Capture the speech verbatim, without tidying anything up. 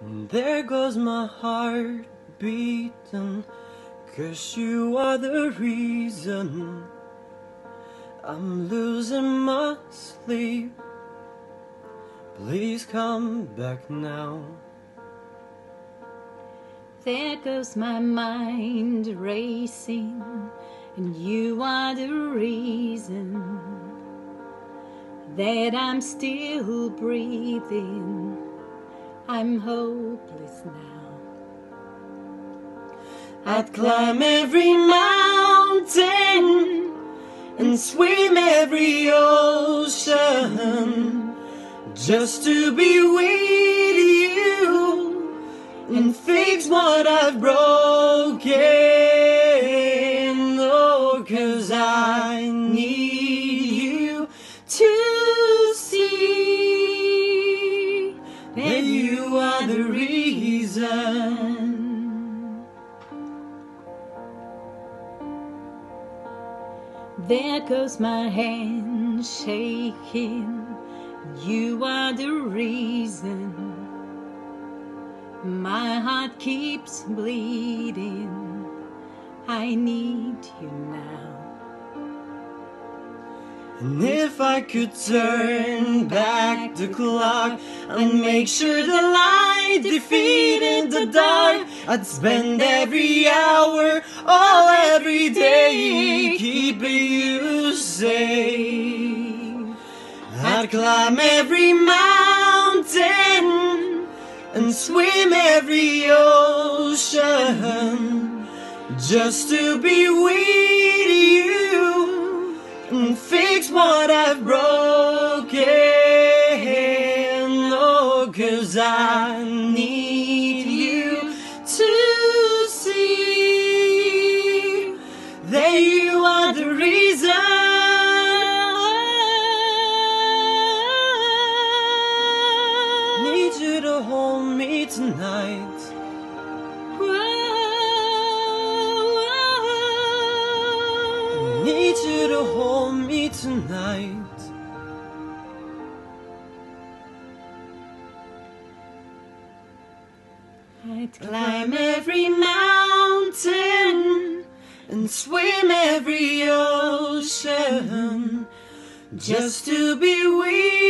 And there goes my heart beating, 'cause you are the reason I'm losing my sleep. Please come back now. There goes my mind racing, and you are the reason that I'm still breathing. I'm hopeless now. I'd climb every mountain and swim every ocean just to be with you and fix what I've broken. Oh, 'cause I need you to see that you are the reason. There goes my hand shaking, you are the reason my heart keeps bleeding. I need you now. And if I could turn back the clock and make sure the light defeated the dark, I'd spend every hour, all every day, keeping you safe. I'd climb every mountain and swim every ocean just to be with you and fix what I've broken. Oh, 'cause I need you to see that you are the reason. Need you to hold me tonight. Need you to hold me tonight. I'd Climb every mountain and swim every ocean just to be with